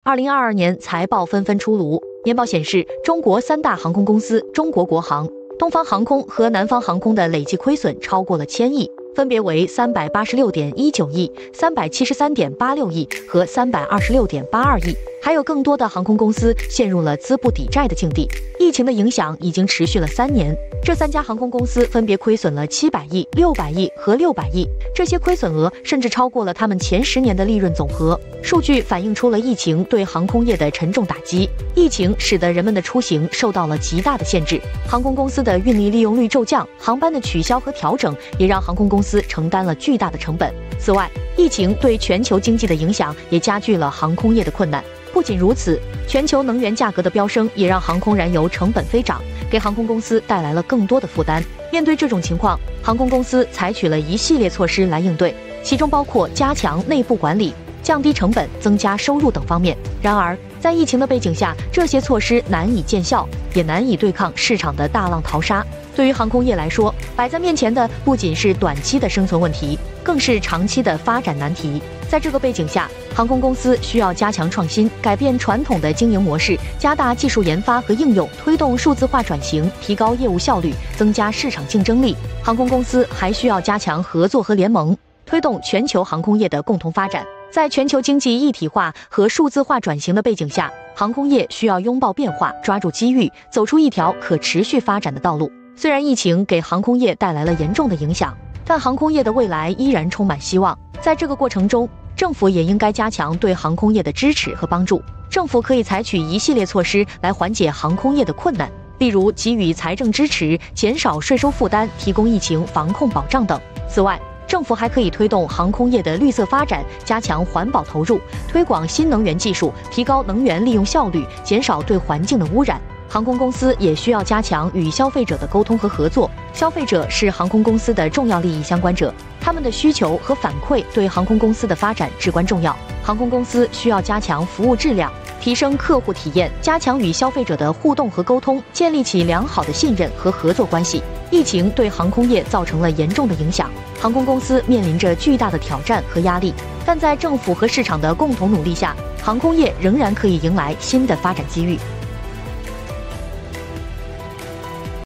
2022年财报纷纷出炉，年报显示，中国三大航空公司中国国航、东方航空和南方航空的累计亏损超过了1000亿，分别为386.19亿、373.86亿和326.82亿。还有更多的航空公司陷入了资不抵债的境地。疫情的影响已经持续了3年，这3家航空公司分别亏损了700亿、600亿和600亿，这些亏损额甚至超过了他们前10年的利润总和。数据反映出了疫情对航空业的沉重打击，疫情使得人们的出行受到了极大的限制，航空公司的运力利用率骤降，航班的取消和调整也让航空公司承担了巨大的成本。此外，疫情对全球经济的影响也加剧了航空业的困难。不仅如此，全球能源价格的飙升也让航空燃油成本飞涨，给航空公司带来了更多的负担。面对这种情况，航空公司采取了一系列措施来应对，其中包括加强内部管理、降低成本、增加收入等方面。然而，在疫情的背景下，这些措施难以见效，也难以对抗市场的大浪淘沙。对于航空业来说，摆在面前的不仅是短期的生存问题，更是长期的发展难题。在这个背景下，航空公司需要加强创新，改变传统的经营模式，加大技术研发和应用，推动数字化转型，提高业务效率，增加市场竞争力。航空公司还需要加强合作和联盟，推动全球航空业的共同发展。在全球经济一体化和数字化转型的背景下，航空业需要拥抱变化，抓住机遇，走出一条可持续发展的道路。虽然疫情给航空业带来了严重的影响，但航空业的未来依然充满希望。在这个过程中，政府也应该加强对航空业的支持和帮助。政府可以采取一系列措施来缓解航空业的困难，例如给予财政支持、减少税收负担、提供疫情防控保障等。此外，政府还可以推动航空业的绿色发展，加强环保投入，推广新能源技术，提高能源利用效率，减少对环境的污染。航空公司也需要加强与消费者的沟通和合作，消费者是航空公司的重要利益相关者，他们的需求和反馈对航空公司的发展至关重要。航空公司需要加强服务质量，提升客户体验，加强与消费者的互动和沟通，建立起良好的信任和合作关系。疫情对航空业造成了严重的影响，航空公司面临着巨大的挑战和压力，但在政府和市场的共同努力下，航空业仍然可以迎来新的发展机遇。